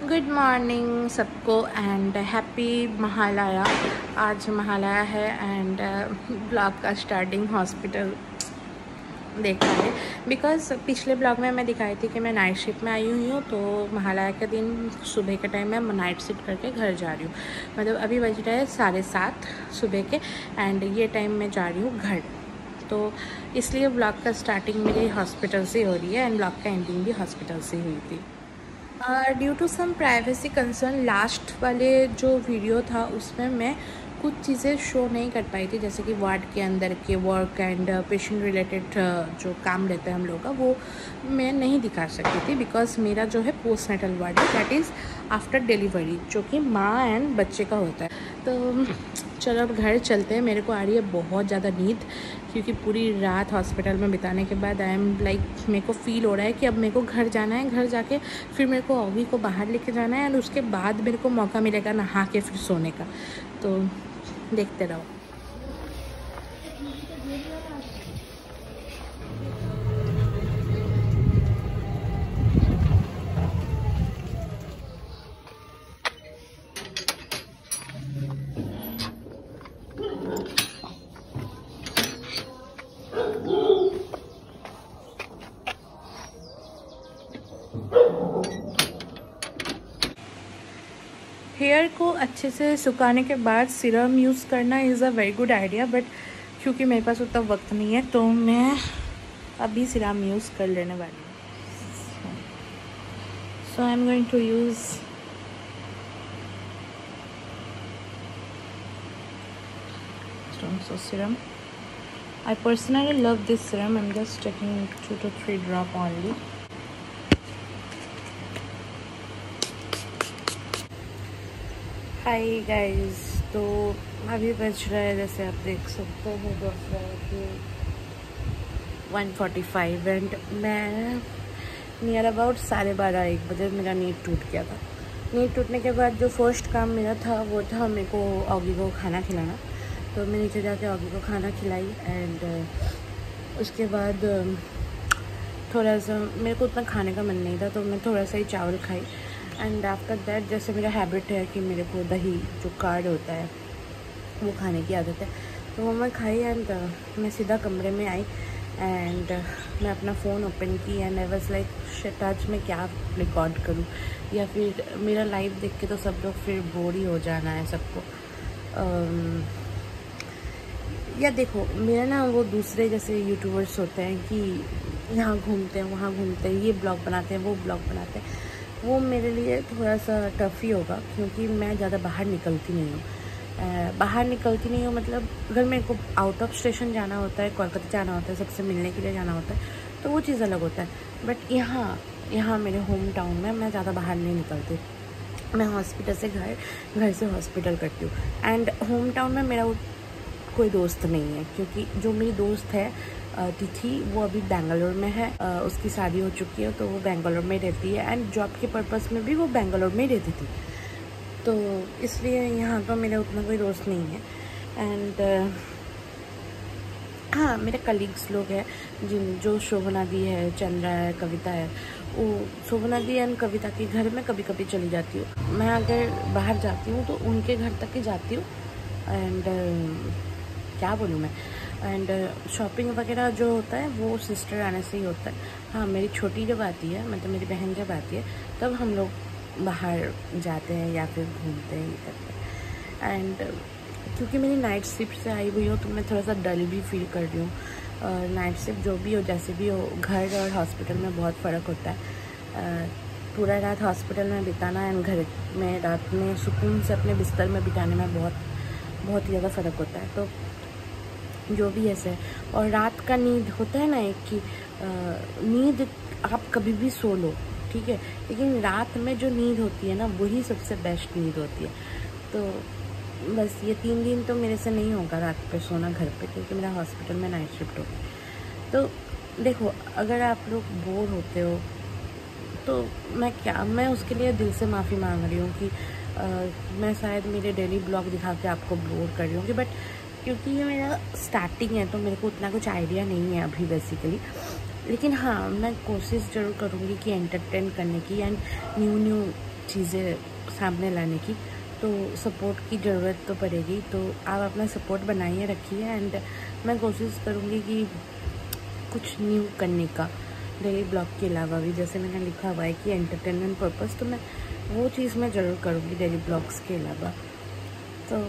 Good morning सबको and happy Mahalaya. आज महालया है एंड ब्लॉग का स्टार्टिंग हॉस्पिटल देखा है बिकॉज़ पिछले ब्लॉग में मैं दिखाई थी कि मैं नाइट शिफ्ट में आई हुई हूँ। तो महालया के दिन सुबह के टाइम में नाइट शिफ्ट करके घर जा रही हूँ। मतलब अभी बज रहा है 7:30 सुबह के एंड ये टाइम में जा रही हूँ घर। तो इसलिए ब्लॉग का स्टार्टिंग मेरी हॉस्पिटल से हो रही है एंड ब्लॉग का एंडिंग भी हॉस्पिटल से हुई थी। Due to some privacy concern last वाले जो वीडियो था उसमें मैं कुछ चीज़ें शो नहीं कर पाई थी, जैसे कि वार्ड के अंदर के वर्क एंड पेशेंट रिलेटेड जो काम रहता है हम लोग का, वो मैं नहीं दिखा सकती थी बिकॉज मेरा जो है पोस्ट नेटल वार्ड है, दैट इज़ आफ्टर डिलीवरी, जो कि माँ एंड बच्चे का होता है। तो चलो अब घर चलते हैं। मेरे को आ रही है बहुत ज़्यादा नींद क्योंकि पूरी रात हॉस्पिटल में बिताने के बाद आई एम लाइक मेरे को फील हो रहा है कि अब मेरे को घर जाना है। घर जाके फिर मेरे को ऑगी को बाहर लेके जाना है एंड उसके बाद मेरे को मौका मिलेगा नहा के फिर सोने का। तो देखते रहो। हेयर को अच्छे से सुखाने के बाद सीरम यूज़ करना is a very good idea, but क्योंकि मेरे पास उतना वक्त नहीं है तो मैं अभी सीरम यूज़ कर लेने वाली हूँ। So I am going to use serum. I personally love this serum. I'm just taking 2 to 3 drops only. Hi guys, तो अभी बज रहा है, जैसे आप देख सकते हैं, दोपहर 1:45 एंड मैं नियर अबाउट 12:30-1 बजे मेरा नींद टूट गया था। नींद टूटने के बाद जो फर्स्ट काम मेरा था वो था मेरे को ऑगी को खाना खिलाना। तो मैं नीचे जाके ऑगी को खाना खिलाई एंड उसके बाद थोड़ा सा मेरे को उतना खाने का मन नहीं था तो मैं थोड़ा सा ही चावल खाई एंड आफ्टर दैट, जैसे मेरा हैबिट है कि मेरे को दही जो कार्ड होता है वो खाने की आदत है, तो वो मैं खाई एंड मैं सीधा कमरे में आई एंड मैं अपना फ़ोन ओपन की and I was like shit, आज मैं क्या रिकॉर्ड करूँ, या फिर मेरा लाइव देख के तो सब लोग फिर बोर ही हो जाना है सबको। या देखो, मेरा ना वो दूसरे जैसे यूट्यूबर्स होते हैं कि यहाँ घूमते हैं वहाँ घूमते हैं, ये ब्लॉग बनाते हैं वो ब्लॉग बनाते हैं, वो मेरे लिए थोड़ा सा टफ ही होगा क्योंकि मैं ज़्यादा बाहर निकलती नहीं हूँ। मतलब अगर मेरे को आउट ऑफ स्टेशन जाना होता है, कोलकाता जाना होता है, सबसे मिलने के लिए जाना होता है, तो वो चीज़ अलग होता है। बट यहाँ मेरे होम टाउन में मैं ज़्यादा बाहर नहीं निकलती। मैं हॉस्पिटल से घर से हॉस्पिटल करती हूँ एंड होम टाउन में मेरा कोई दोस्त नहीं है क्योंकि जो मेरी दोस्त है तिथि, वो अभी बेंगलोर में है। उसकी शादी हो चुकी है तो वो बेंगलोर में रहती है एंड जॉब के पर्पस में भी वो बेंगलोर में रहती थी, तो इसलिए यहाँ तो मेरा उतना कोई दोस्त नहीं है। एंड हाँ, मेरे कलीग्स लोग हैं जो शोभना दी है, चंद्रा है, कविता है, वो शोभना दी एंड कविता के घर में कभी कभी चली जाती हूँ। मैं अगर बाहर जाती हूँ तो उनके घर तक ही जाती हूँ एंड क्या बोलूँ मैं, एंड शॉपिंग वगैरह जो होता है वो सिस्टर आने से ही होता है। हाँ, मेरी छोटी जब आती है, मतलब मेरी बहन जब आती है, तब हम लोग बाहर जाते हैं या फिर घूमते हैं, ये करते हैं। एंड क्योंकि मेरी नाइट शिफ्ट से आई हुई हो तो मैं थोड़ा सा डल भी फील कर रही हूँ। नाइट शिफ्ट जो भी हो, जैसे भी हो, घर और हॉस्पिटल में बहुत फ़र्क होता है। पूरा रात हॉस्पिटल में बिताना एंड घर में रात में सुकून से अपने बिस्तर में बिताने में बहुत ही ज़्यादा फ़र्क होता है। तो जो भी ऐसे है, और रात का नींद होता है ना एक कि नींद आप कभी भी सो लो, ठीक है, लेकिन रात में जो नींद होती है ना वही सबसे बेस्ट नींद होती है। तो बस ये 3 दिन तो मेरे से नहीं होगा रात पे सोना घर पे, क्योंकि मेरा हॉस्पिटल में नाइट शिफ्ट होगी। तो देखो, अगर आप लोग बोर होते हो तो मैं उसके लिए दिल से माफ़ी मांग रही हूँ कि मैं शायद मेरे डेली ब्लॉग दिखा के आपको बोर कर रही हूँ, बट क्योंकि ये मेरा स्टार्टिंग है तो मेरे को उतना कुछ आइडिया नहीं है अभी बेसिकली। लेकिन हाँ, मैं कोशिश ज़रूर करूँगी कि एंटरटेन करने की एंड न्यू चीज़ें सामने लाने की, तो सपोर्ट की ज़रूरत तो पड़ेगी। तो आप अपना सपोर्ट बनाइए रखिए, एंड मैं कोशिश करूँगी कि कुछ न्यू करने का डेली ब्लॉग के अलावा भी, जैसे मैंने लिखा हुआ है कि एंटरटेनमेंट पर्पस, तो मैं वो चीज़ मैं ज़रूर करूँगी डेली ब्लॉग्स के अलावा। तो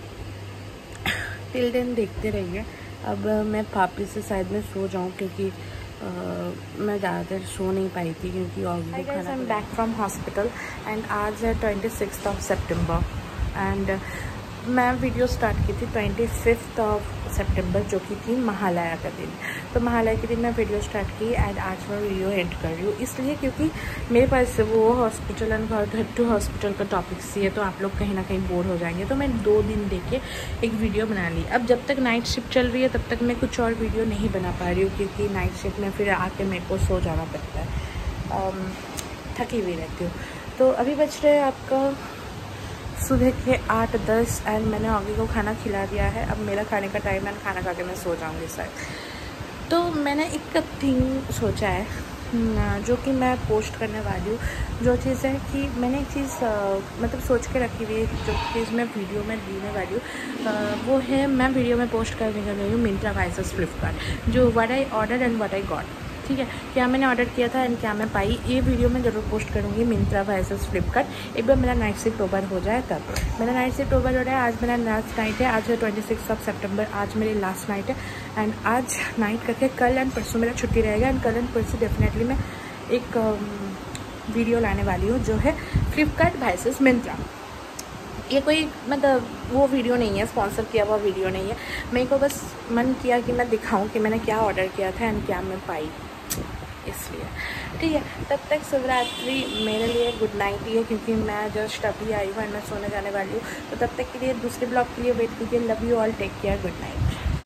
टिल देन देखते रहिए। अब मैं पापी से शायद मैं सो जाऊँ, क्योंकि मैं ज़्यादातर सो नहीं पाई थी क्योंकि और भी खाना। I am back from hospital and आज है 26 सितंबर एंड मैं वीडियो स्टार्ट की थी 25 सितंबर, जो कि थी महालया का दिन। तो महालया के दिन मैं वीडियो स्टार्ट की एंड आज मैं वीडियो एंड कर रही हूँ, इसलिए क्योंकि मेरे पास वो हॉस्पिटल एंड घर टू हॉस्पिटल का टॉपिक्स ही है, तो आप लोग कहीं ना कहीं बोर हो जाएंगे। तो मैं 2 दिन देख के एक वीडियो बना ली। अब जब तक नाइट शिफ्ट चल रही है तब तक मैं कुछ और वीडियो नहीं बना पा रही हूँ, क्योंकि नाइट शिफ्ट में फिर आके मेरे को सो जाना पड़ता है, थकी हुई रहती हूँ। तो अभी बज रहे हैं आपका सुबह के 8-10 एंड मैंने ऑगी को खाना खिला दिया है। अब मेरा खाने का टाइम है, खाना खा के मैं सो जाऊँगी शायद। तो मैंने एक थिंग सोचा है जो कि मैं पोस्ट करने वाली हूँ। जो चीज़ है कि मैंने एक चीज़ मतलब सोच के रखी हुई है, जो चीज़ मैं वीडियो में देने वाली हूँ, वो है मैं वीडियो में पोस्ट करने वाली हूँ मिंत्रा वर्सेस फ्लिपकार्ट, जो what I order and what I got. ठीक है, क्या मैंने ऑर्डर किया था एंड क्या मैं पाई, ये वीडियो मैं ज़रूर पोस्ट करूँगी मिंत्रा वर्सेस फ्लिपकार्ट। एक बार मेरा नाइट शिफ्ट ओवर हो जाए तब। मेरा नाइट शिफ्ट ओवर हो रहा है, आज मेरा लास्ट नाइट है। आज है 26 सितंबर, आज मेरी लास्ट नाइट है एंड आज नाइट करके कल एंड परसों मेरा छुट्टी रहेगा एंड कल एंड परसों डेफिनेटली मैं एक वीडियो लाने वाली हूँ, जो है फ्लिपकार्ट वर्सेस मिंत्रा। ये कोई मतलब वो वीडियो नहीं है, स्पॉन्सर किया हुआ वीडियो नहीं है। मेरे को बस मन किया कि मैं दिखाऊं कि मैंने क्या ऑर्डर किया था एंड क्या मैं पाई, इसलिए। ठीक है, तब तक शिवरात्रि मेरे लिए गुड नाइट ही है, क्योंकि मैं जस्ट अभी आई हूँ एंड मैं सोने जाने वाली हूँ। तो तब तक के लिए दूसरे ब्लॉग के लिए वेट कीजिए। Love you all, take care, good night.